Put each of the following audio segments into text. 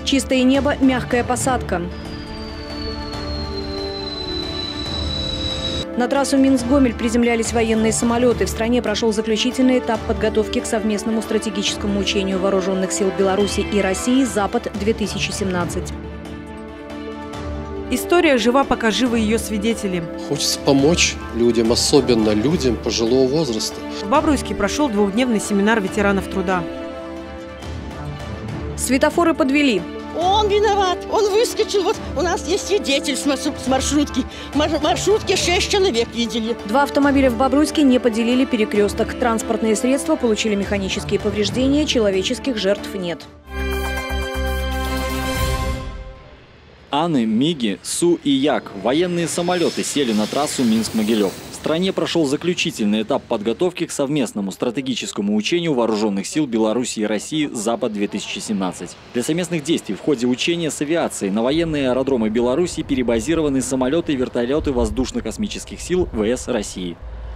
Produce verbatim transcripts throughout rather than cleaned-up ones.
Чистое небо, мягкая посадка. На трассу Минск-Гомель приземлялись военные самолеты. В стране прошел заключительный этап подготовки к совместному стратегическому учению вооруженных сил Беларуси и России «Запад-две тысячи семнадцать». История жива, пока живы ее свидетели. Хочется помочь людям, особенно людям пожилого возраста. В Бобруйске прошел двухдневный семинар ветеранов труда. Светофоры подвели. Он виноват, он выскочил. Вот у нас есть свидетель с маршрутки. В маршрутке шесть человек видели. Два автомобиля в Бобруйске не поделили перекресток. Транспортные средства получили механические повреждения, человеческих жертв нет. Аны, Миги, Су и Як. Военные самолеты сели на трассу Минск-Могилев. В стране прошел заключительный этап подготовки к совместному стратегическому учению вооруженных сил Беларуси и России «Запад-две тысячи семнадцать». Для совместных действий в ходе учения с авиацией на военные аэродромы Беларуси перебазированы самолеты и вертолеты воздушно-космических сил ВС России.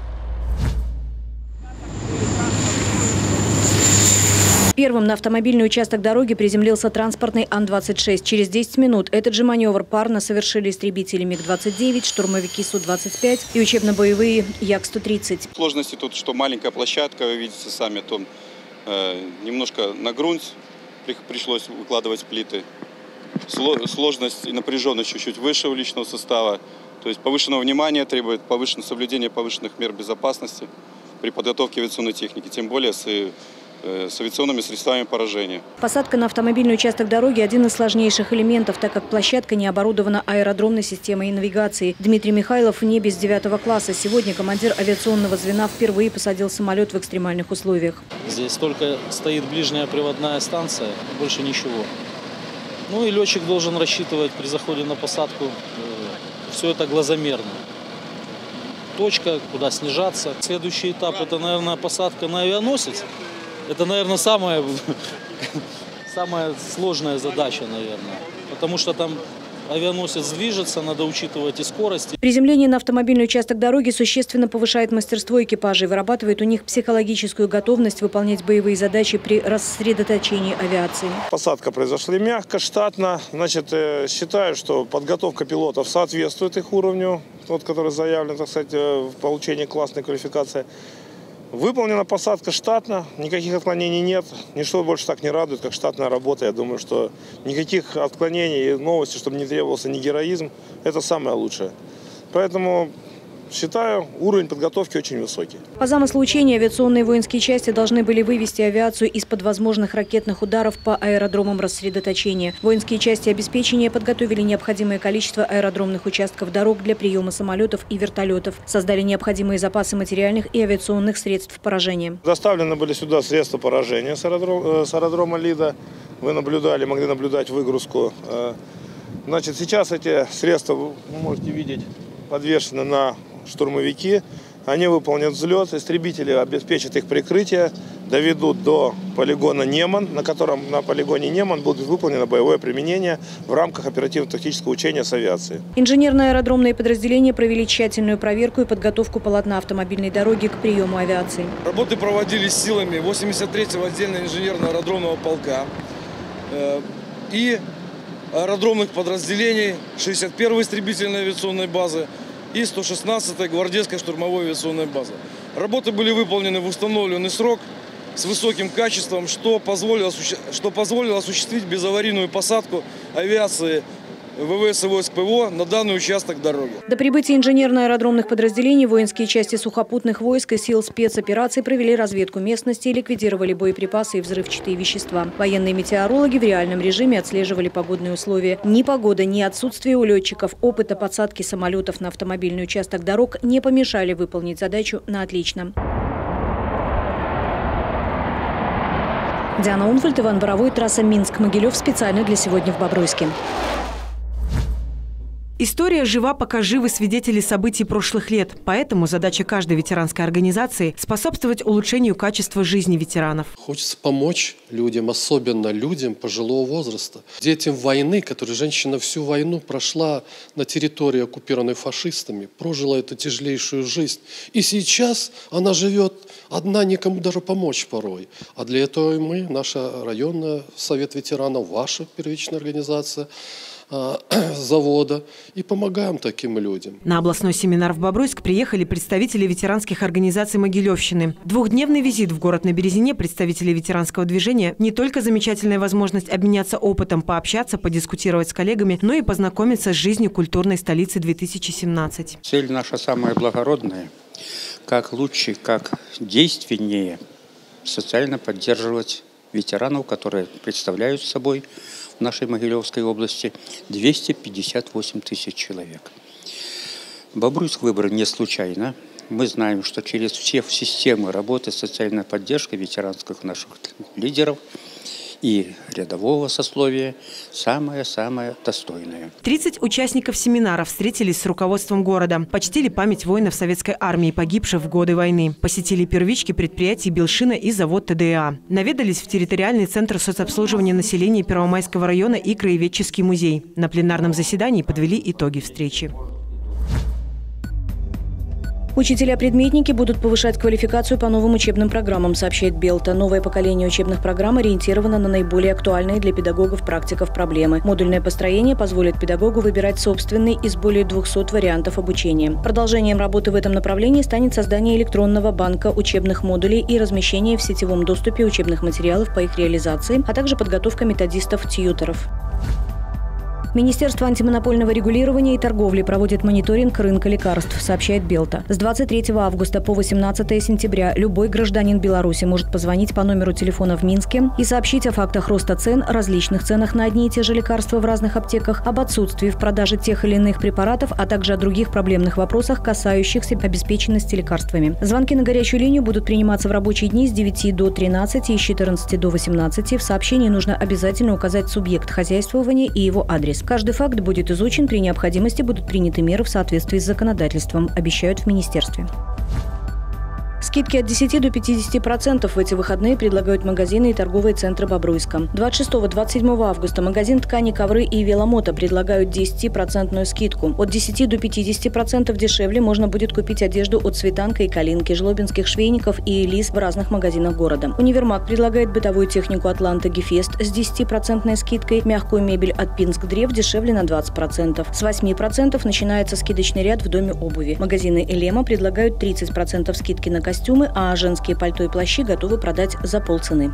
Первым на автомобильный участок дороги приземлился транспортный Ан двадцать шесть. Через десять минут этот же маневр парно совершили истребители Миг двадцать девять, штурмовики Су двадцать пять и учебно-боевые Як сто тридцать. Сложности тут, что маленькая площадка, вы видите сами, то э, немножко на грунт пришлось выкладывать плиты. Сложность и напряженность чуть-чуть выше у личного состава. То есть повышенного внимания требует повышенного соблюдения повышенных мер безопасности при подготовке авиационной техники, тем более с с авиационными средствами поражения. Посадка на автомобильный участок дороги – один из сложнейших элементов, так как площадка не оборудована аэродромной системой навигации. Дмитрий Михайлов в небе с девятого класса. Сегодня командир авиационного звена впервые посадил самолет в экстремальных условиях. Здесь только стоит ближняя приводная станция, больше ничего. Ну и летчик должен рассчитывать при заходе на посадку. Все это глазомерно. Точка, куда снижаться. Следующий этап – это, наверное, посадка на авианосец. Это, наверное, самая, самая сложная задача, наверное, потому что там авианосец движется, надо учитывать и скорость. Приземление на автомобильный участок дороги существенно повышает мастерство экипажа и вырабатывает у них психологическую готовность выполнять боевые задачи при рассредоточении авиации. Посадка произошла мягко, штатно. Значит, считаю, что подготовка пилотов соответствует их уровню, тот, который заявлен, так сказать, в получении классной квалификации. Выполнена посадка штатно, никаких отклонений нет. Ничто больше так не радует, как штатная работа. Я думаю, что никаких отклонений и новости, чтобы не требовался ни героизм, это самое лучшее. Поэтому считаю, уровень подготовки очень высокий. По замыслу учения авиационные воинские части должны были вывести авиацию из-под возможных ракетных ударов по аэродромам рассредоточения. Воинские части обеспечения подготовили необходимое количество аэродромных участков дорог для приема самолетов и вертолетов. Создали необходимые запасы материальных и авиационных средств поражения. Доставлены были сюда средства поражения с аэродрома, с аэродрома Лида. Вы наблюдали, могли наблюдать выгрузку. Значит, сейчас эти средства, вы можете видеть, подвешены на штурмовики. Они выполнят взлет, истребители обеспечат их прикрытие, доведут до полигона Неман, на котором на полигоне Неман будет выполнено боевое применение в рамках оперативно-тактического учения с авиацией. Инженерно-аэродромные подразделения провели тщательную проверку и подготовку полотна автомобильной дороги к приему авиации. Работы проводились силами восемьдесят третьего отдельного инженерно-аэродромного полка и аэродромных подразделений шестьдесят первой истребительной авиационной базы и сто шестнадцатой гвардейской штурмовой авиационной базы. Работы были выполнены в установленный срок с высоким качеством, что позволило, что позволило осуществить безаварийную посадку авиации ВВС и войск ПВО на данный участок дороги. До прибытия инженерно-аэродромных подразделений воинские части сухопутных войск и сил спецопераций провели разведку местности и ликвидировали боеприпасы и взрывчатые вещества. Военные метеорологи в реальном режиме отслеживали погодные условия. Ни погода, ни отсутствие у летчиков опыта подсадки самолетов на автомобильный участок дорог не помешали выполнить задачу на отлично. Диана Унфальд, Иван Боровой, трасса Минск-Могилев специально для сегодня в Бобруйске. История жива, пока живы свидетели событий прошлых лет. Поэтому задача каждой ветеранской организации – способствовать улучшению качества жизни ветеранов. Хочется помочь людям, особенно людям пожилого возраста. Детям войны, которые женщина всю войну прошла на территории, оккупированной фашистами, прожила эту тяжелейшую жизнь. И сейчас она живет одна, никому даже помочь порой. А для этого и мы, наша районная совет ветеранов, ваша первичная организация, завода, и помогаем таким людям. На областной семинар в Бобруйск приехали представители ветеранских организаций Могилевщины. Двухдневный визит в город на Березине представителей ветеранского движения не только замечательная возможность обменяться опытом, пообщаться, подискутировать с коллегами, но и познакомиться с жизнью культурной столицы две тысячи семнадцать. Цель наша самая благородная. Как лучше, как действеннее социально поддерживать ветеранов, которые представляют собой в нашей Могилевской области двести пятьдесят восемь тысяч человек. Бобруйск выбран не случайно. Мы знаем, что через все системы работы социальной поддержки ветеранских наших лидеров и рядового сословия самое-самое достойное. тридцать участников семинара встретились с руководством города, почтили память воинов советской армии, погибших в годы войны, посетили первички предприятий Белшина и завод ТДА, наведались в территориальный центр соцобслуживания населения Первомайского района и краеведческий музей. На пленарном заседании подвели итоги встречи. Учителя-предметники будут повышать квалификацию по новым учебным программам, сообщает Белта. Новое поколение учебных программ ориентировано на наиболее актуальные для педагогов-практиков проблемы. Модульное построение позволит педагогу выбирать собственный из более двухсот вариантов обучения. Продолжением работы в этом направлении станет создание электронного банка учебных модулей и размещение в сетевом доступе учебных материалов по их реализации, а также подготовка методистов-тьюторов. Министерство антимонопольного регулирования и торговли проводит мониторинг рынка лекарств, сообщает Белта. С двадцать третьего августа по восемнадцатое сентября любой гражданин Беларуси может позвонить по номеру телефона в Минске и сообщить о фактах роста цен, различных ценах на одни и те же лекарства в разных аптеках, об отсутствии в продаже тех или иных препаратов, а также о других проблемных вопросах, касающихся обеспеченности лекарствами. Звонки на горячую линию будут приниматься в рабочие дни с девяти до тринадцати и с четырнадцати до восемнадцати. В сообщении нужно обязательно указать субъект хозяйствования и его адрес. Каждый факт будет изучен, при необходимости будут приняты меры в соответствии с законодательством, обещают в министерстве. Скидки от десяти до пятидесяти процентов в эти выходные предлагают магазины и торговые центры Бобруйска. двадцать шестого — двадцать седьмого августа магазин «Ткани, ковры и веломото» предлагают десятипроцентную скидку. От десяти до пятидесяти процентов дешевле можно будет купить одежду от «Светанка» и «Калинки», жлобинских швейников и «Элис» в разных магазинах города. Универмаг предлагает бытовую технику «Атланта Гефест» с десятипроцентной скидкой, мягкую мебель от «Пинск Древ» дешевле на двадцать процентов. С восьми процентов начинается скидочный ряд в доме обуви. Магазины «Элема» предлагают тридцать процентов скидки на костюмы, а женские пальто и плащи готовы продать за полцены.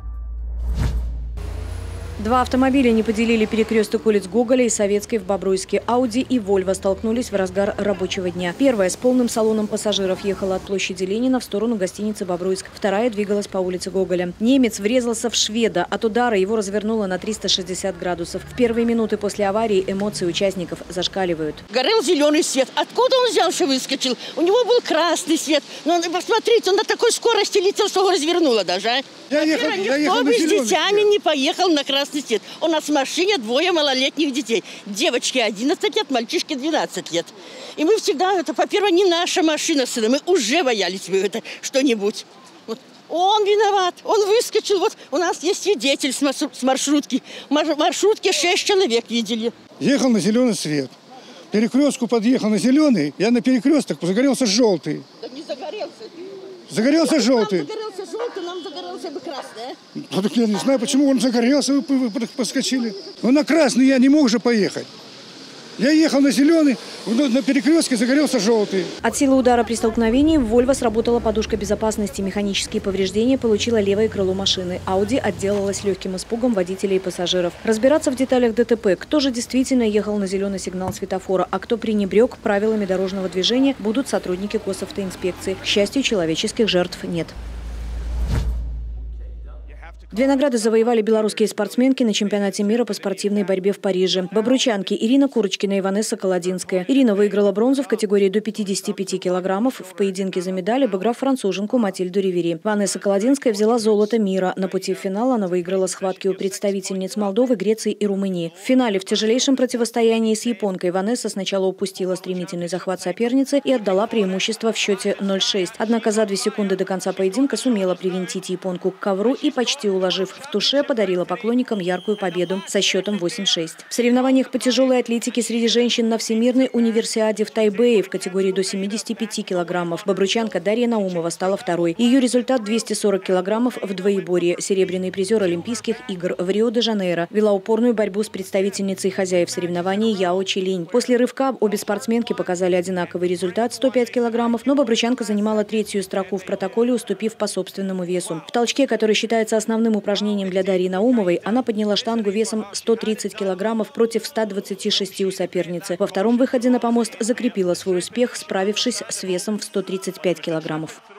Два автомобиля не поделили перекресток улиц Гоголя и Советской в Бобруйске. Ауди и Вольво столкнулись в разгар рабочего дня. Первая с полным салоном пассажиров ехала от площади Ленина в сторону гостиницы «Бобруйск». Вторая двигалась по улице Гоголя. Немец врезался в шведа. От удара его развернуло на триста шестьдесят градусов. В первые минуты после аварии эмоции участников зашкаливают. Горел зеленый свет. Откуда он взялся, выскочил? У него был красный свет. Но посмотрите, он на такой скорости летел, что его развернуло даже. А? Я ехал, я ехал Никто бы с детьми свет. не поехал на красный свет. У нас в машине двое малолетних детей. Девочки одиннадцать лет, мальчишки двенадцать лет. И мы всегда, это, во-первых, не наша машина, сына. Мы уже боялись бы это что-нибудь. Вот. Он виноват, он выскочил. Вот у нас есть свидетель с маршрутки. В маршрутке шесть человек видели. Ехал на зеленый свет. Перекрестку подъехал на зеленый, я на перекресток загорелся желтый. Да не загорелся. Загорелся желтый. Нам загорелся желтый, нам загорелся бы красный. Ну, так я не знаю, почему он загорелся, вы, вы, вы поскочили. Но на красный я не мог же поехать. Я ехал на зеленый, на перекрестке загорелся желтый. От силы удара при столкновении в Вольво сработала подушка безопасности. Механические повреждения получило левое крыло машины. Ауди отделалась легким испугом водителей и пассажиров. Разбираться в деталях ДТП, кто же действительно ехал на зеленый сигнал светофора, а кто пренебрег правилами дорожного движения, будут сотрудники госавтоинспекции. К счастью, человеческих жертв нет. Две награды завоевали белорусские спортсменки на чемпионате мира по спортивной борьбе в Париже. Бобручанки Ирина Курочкина и Ванесса Колодинская. Ирина выиграла бронзу в категории до пятидесяти пяти килограммов в поединке за медаль, обыграв француженку Матильду Ривери. Ванесса Колодинская взяла золото мира. На пути в финал она выиграла схватки у представительниц Молдовы, Греции и Румынии. В финале в тяжелейшем противостоянии с японкой Ванесса сначала упустила стремительный захват соперницы и отдала преимущество в счете ноль шесть. Однако за две секунды до конца поединка сумела привинтить японку к ковру и почти уложила. Уложив в туше, подарила поклонникам яркую победу со счетом восемь шесть. В соревнованиях по тяжелой атлетике среди женщин на Всемирной универсиаде в Тайбэе в категории до семидесяти пяти килограммов бобручанка Дарья Наумова стала второй. Ее результат – двести сорок килограммов в двоеборье. Серебряный призер Олимпийских игр в Рио-де-Жанейро вела упорную борьбу с представительницей хозяев соревнований Яо Чилинь. После рывка обе спортсменки показали одинаковый результат – сто пять килограммов, но бобручанка занимала третью строку в протоколе, уступив по собственному весу. В толчке, который считается основным упражнением для Дарьи Наумовой, она подняла штангу весом сто тридцать килограммов против ста двадцати шести у соперницы. Во втором выходе на помост закрепила свой успех, справившись с весом в сто тридцать пять килограммов.